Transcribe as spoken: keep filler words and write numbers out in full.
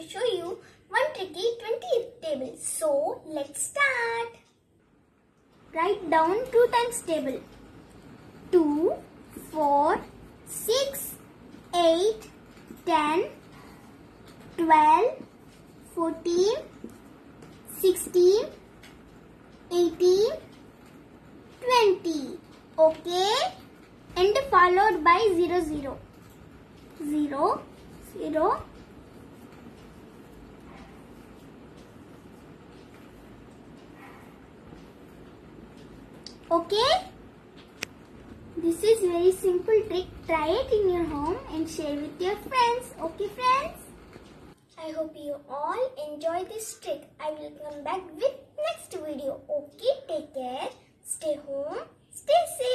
show you one tricky twentieth table. So let's start. Write down two times table. two, four, six, eight, ten, twelve, fourteen, sixteen, eighteen, twenty. Okay? And followed by zero, zero. zero, zero. Okay? This is very simple trick. Try it in your home and share with your friends. Okay, friends? I hope you all enjoy this trick. I will come back with next video. Okay, take care. Stay home. Stay safe.